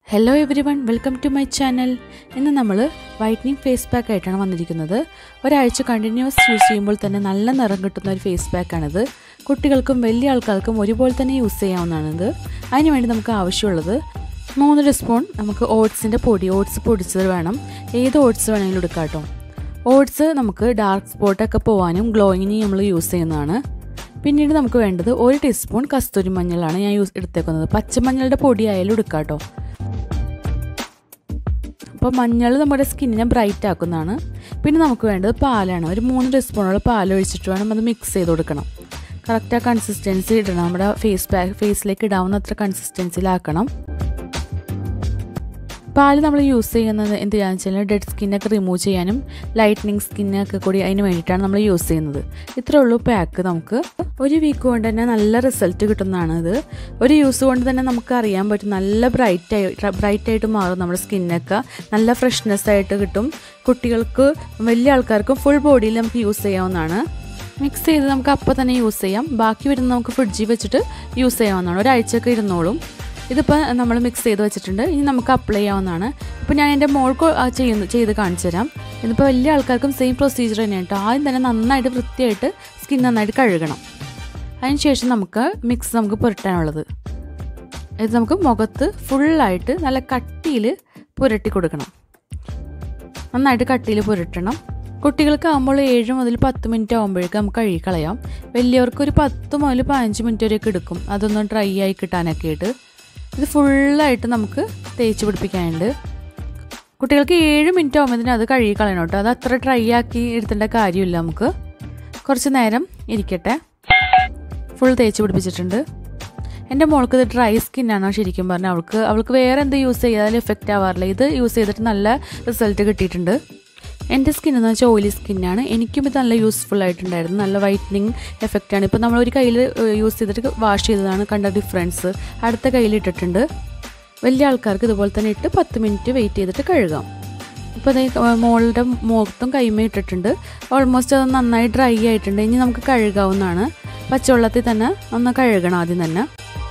Hello everyone, welcome to my channel. ഇന്ന് നമ്മൾ whitening face pack ആയിട്ടാണ് വന്നിരിക്കുന്നത്. ഒരാഴ്ച കണ്ടിന്യൂസ് യൂസ് ചെയ്യുമ്പോൾ തന്നെ നല്ല നിറം കിട്ടുന്ന ഒരു ഫേസ് പാക്ക് ആണിത്. കുട്ടികൾക്കും വലിയ ആൾക്കാർക്കും ഒരുപോലെ തന്നെ യൂസ് ചെയ്യാവുന്നതാണിത്. അതിനു വേണ്ടി നമുക്ക് ആവശ്യമുള്ളത് 3 ടീസ്പൂൺ നമുക്ക് ഓട്സിന്റെ പൊടി, ഓട്സ് പൊടിച്ചത് വേണം. ഏത് ഓട്സ് വേണമെങ്കിലും എടുക്കാം കേട്ടോ. ഓട്സ് നമുക്ക് ഡാർക്ക് സ്പോട്ട് ഒക്കെ പോവാനും ഗ്ലോയിങ്ങിനും നമ്മൾ യൂസ് ചെയ്യുന്നതാണ്. പിന്നീട് നമുക്ക് വേണ്ടത് 1 ടീസ്പൂൺ കസ്തൂരി മഞ്ഞളാണ് ഞാൻ എടുത്തേക്കുന്നത്. പച്ചമഞ്ഞളുടെ പൊടി ആയാലും എടുക്കാം കേട്ടോ. അപ്പോൾ മഞ്ഞൾ നമ്മുടെ സ്കിന്നിനെ ബ്രൈറ്റ് ആക്കുന്നതാണ്. പിന്നെ നമുക്ക് വേണ്ടത് പാലാണ്. ഒരു 3 ടീസ്പൂണോളം പാൽ ഒഴിച്ചിട്ട് വേണം അത് മിക്സ് ചെയ്ത് കൊടുക്കണം. കറക്റ്റ് ആ കൺസിസ്റ്റൻസി ഇടണം. നമ്മുടെ ഫേസിലേക്ക് ഇടാവുന്ന അത്ര കൺസിസ്റ്റൻസിയിലാക്കണം. പാല് നമ്മൾ യൂസ് ചെയ്യുന്നത് എന്തിനാണെന്ന് വെച്ചാൽ ഡെഡ് സ്കിന്നൊക്കെ റിമൂവ് ചെയ്യാനും ലൈറ്റനിങ് സ്കിന്നൊക്കെ കൂടി അതിന് വേണ്ടിയിട്ടാണ് നമ്മൾ യൂസ് ചെയ്യുന്നത്. ഇത്രേ ഉള്ളൂ പാക്ക്. നമുക്ക് ഒരു വീക്ക് കൊണ്ട് തന്നെ നല്ല റിസൾട്ട് കിട്ടുന്നതാണ് ഇത്. ഒരു യൂസ് കൊണ്ട് തന്നെ നമുക്ക് അറിയാൻ പറ്റും, നല്ല ബ്രൈറ്റായിട്ട് മാറും നമ്മുടെ സ്കിന്നൊക്കെ, നല്ല ഫ്രഷ്നെസ് ആയിട്ട് കിട്ടും. കുട്ടികൾക്ക് വലിയ ആൾക്കാർക്കും ഫുൾ ബോഡിയിൽ നമുക്ക് യൂസ് ചെയ്യാവുന്നതാണ്. മിക്സ് ചെയ്ത് നമുക്ക് അപ്പോൾ തന്നെ യൂസ് ചെയ്യാം. ബാക്കി വരുന്ന നമുക്ക് ഫ്രിഡ്ജിൽ വെച്ചിട്ട് യൂസ് ചെയ്യാവുന്നതാണ്. ഒരാഴ്ചയൊക്കെ ഇരുന്നോളും. ഇതിപ്പോൾ നമ്മൾ മിക്സ് ചെയ്ത് വെച്ചിട്ടുണ്ട്. ഇനി നമുക്ക് അപ്ലൈ ചെയ്യാവുന്നതാണ്. ഇപ്പോൾ ഞാൻ എൻ്റെ മോൾക്ക് ചെയ്ത് കാണിച്ചു തരാം. ഇതിപ്പോൾ വലിയ ആൾക്കാർക്കും സെയിം പ്രൊസീജിയർ തന്നെയാണ് കേട്ടോ. ആദ്യം തന്നെ നന്നായിട്ട് വൃത്തിയായിട്ട് സ്കിൻ നന്നായിട്ട് കഴുകണം. അതിനുശേഷം നമുക്ക് പുരട്ടാനുള്ളത് ഇത് നമുക്ക് മുഖത്ത് ഫുള്ളായിട്ട് നല്ല കട്ടിയിൽ പുരട്ടി കൊടുക്കണം. നന്നായിട്ട് കട്ടിയിൽ പുരട്ടണം. കുട്ടികൾക്കാകുമ്പോൾ 7 മുതൽ 10 മിനിറ്റ് ആകുമ്പോഴേക്കും നമുക്ക് കഴുകി കളയാം. വലിയവർക്ക് ഒരു 10 മുതൽ 15 മിനിറ്റ് വരെയൊക്കെ എടുക്കും അതൊന്ന് ഡ്രൈ ആയി കിട്ടാനൊക്കെ ആയിട്ട്. ഇത് ഫുള്ളായിട്ട് നമുക്ക് തേച്ച് പിടിപ്പിക്കാനുണ്ട്. കുട്ടികൾക്ക് 7 മിനിറ്റ് ആകുമ്പോഴത്തേനും അത് കഴുകി കളയണം കേട്ടോ. അത് അത്ര ഡ്രൈ ആക്കി എടുത്തേണ്ട കാര്യമില്ല. നമുക്ക് കുറച്ച് നേരം ഇരിക്കട്ടെ. ഫുൾ തേച്ച് പിടിപ്പിച്ചിട്ടുണ്ട്. എൻ്റെ മോൾക്ക് ഇത് ഡ്രൈ സ്കിന്നാണോ ശരിക്കും പറഞ്ഞാൽ. അവൾക്ക് വേറെ എന്ത് യൂസ് ചെയ്താലും എഫക്റ്റ് ആവാറില്ല. ഇത് യൂസ് ചെയ്തിട്ട് നല്ല റിസൾട്ട് കിട്ടിയിട്ടുണ്ട്. എൻ്റെ സ്കിന്നെന്ന് വെച്ചാൽ ഓയിലി സ്കിന്നാണ്. എനിക്കും ഇത് നല്ല യൂസ്ഫുൾ ആയിട്ടുണ്ടായിരുന്നു. നല്ല വൈറ്റനിങ് എഫക്റ്റാണ്. ഇപ്പോൾ നമ്മൾ ഒരു കയ്യിൽ യൂസ് ചെയ്തിട്ട് വാഷ് ചെയ്തതാണ് കണ്ട ഡിഫറൻസ് അടുത്ത കയ്യിൽ ഇട്ടിട്ടുണ്ട്. വലിയ ആൾക്കാർക്ക് ഇതുപോലെ തന്നെ ഇട്ട് 10 മിനിറ്റ് വെയിറ്റ് ചെയ്തിട്ട് കഴുകാം. ഇപ്പോൾ അത് മോളുടെ മുഖത്തും കൈമേ ഇട്ടിട്ടുണ്ട്. ഓൾമോസ്റ്റ് അത് നന്നായി ഡ്രൈ ആയിട്ടുണ്ട്. ഇനി നമുക്ക് കഴുകാവുന്നതാണ്. പച്ചവെള്ളത്തിൽ തന്നെ ഒന്ന് കഴുകണം ആദ്യം തന്നെ.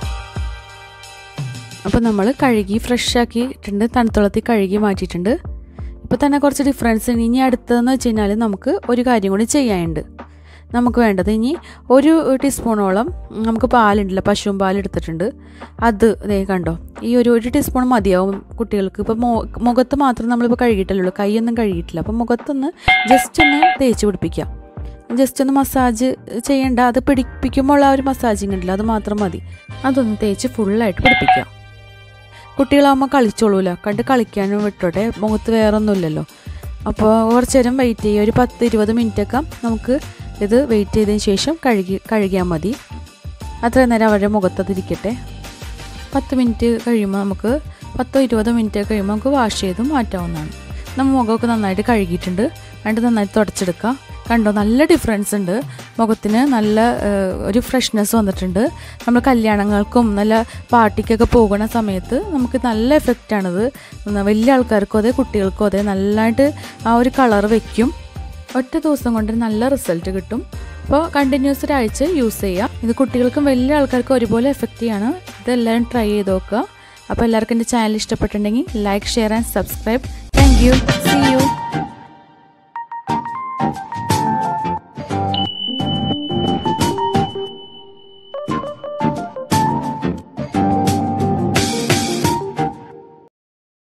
അപ്പോൾ നമ്മൾ കഴുകി ഫ്രഷ് ആക്കിയിട്ടുണ്ട്. തണുത്തുള്ളത്തിൽ കഴുകി മാറ്റിയിട്ടുണ്ട്. ഇപ്പോൾ തന്നെ കുറച്ച് ഡിഫറൻസ് ഉണ്ട്. ഇനി അടുത്തതെന്ന് വെച്ച് കഴിഞ്ഞാൽ നമുക്ക് ഒരു കാര്യം കൂടി ചെയ്യാനുണ്ട്. നമുക്ക് വേണ്ടത് ഇനി 1 ടീസ്പൂണോളം നമുക്ക് പാലുണ്ടല്ലോ, പശുവും പാലെടുത്തിട്ടുണ്ട്. അത് കണ്ടോ, ഈ ഒരു ടീസ്പൂൺ മതിയാവും കുട്ടികൾക്ക്. ഇപ്പോൾ മുഖത്ത് മാത്രം നമ്മളിപ്പോൾ കഴുകിയിട്ടല്ലോ, കൈയൊന്നും കഴുകിയിട്ടില്ല. അപ്പോൾ മുഖത്തൊന്ന് ജസ്റ്റ് ഒന്ന് തേച്ച് പിടിപ്പിക്കാം. ജസ്റ്റ് ഒന്ന് മസാജ് ചെയ്യേണ്ട, അത് പിടിപ്പിക്കുമ്പോൾ ആ ഒരു മസാജിങ് ഉണ്ടല്ലോ അത് മാത്രം മതി. അതൊന്ന് തേച്ച് ഫുള്ളായിട്ട് പിടിപ്പിക്കാം. കുട്ടികളാകുമ്പോൾ കളിച്ചോളൂല, കളിക്കാനും വിട്ടോട്ടെ, മുഖത്ത് വേറെ ഒന്നുമില്ലല്ലോ. അപ്പോൾ കുറച്ച് നേരം വെയിറ്റ് ചെയ്യുക. ഒരു 10-20 മിനിറ്റൊക്കെ നമുക്ക് ഇത് വെയിറ്റ് ചെയ്തതിന് ശേഷം കഴുകിയാൽ മതി. അത്രയും നേരം അവരുടെ മുഖത്തതിരിക്കട്ടെ. 10 മിനിറ്റ് കഴിയുമ്പോൾ 10-20 മിനിറ്റ് കഴിയുമ്പോൾ നമുക്ക് വാഷ് ചെയ്ത് മാറ്റാവുന്നതാണ്. നമ്മൾ മുഖമൊക്കെ നന്നായിട്ട് കഴുകിയിട്ടുണ്ട്. എന്നിട്ട് നന്നായിട്ട് തുടച്ചെടുക്കുക. കണ്ടോ, നല്ല ഡിഫറൻസ് ഉണ്ട്. മുഖത്തിന് നല്ല ഒരു ഫ്രഷ്നെസ് വന്നിട്ടുണ്ട്. നമ്മൾ കല്യാണങ്ങൾക്കും നല്ല പാർട്ടിക്കൊക്കെ പോകുന്ന സമയത്ത് നമുക്ക് നല്ല എഫക്റ്റാണിത്. വലിയ ആൾക്കാർക്കും അതെ കുട്ടികൾക്കും അതെ നല്ലതായിട്ട് ആ ഒരു കളർ വയ്ക്കും. ഒറ്റ ദിവസം കൊണ്ട് നല്ല റിസൾട്ട് കിട്ടും. അപ്പോൾ കണ്ടിന്യൂസ് ഒരാഴ്ച യൂസ് ചെയ്യാം. ഇത് കുട്ടികൾക്കും വലിയ ആൾക്കാർക്കും ഒരുപോലെ എഫക്റ്റ് ചെയ്യാണ്. ഇതെല്ലാവരും ട്രൈ ചെയ്ത് നോക്കുക. അപ്പോൾ എല്ലാവർക്കും എൻ്റെ ചാനൽ ഇഷ്ടപ്പെട്ടിട്ടുണ്ടെങ്കിൽ like, share and subscribe. Thank you. See U.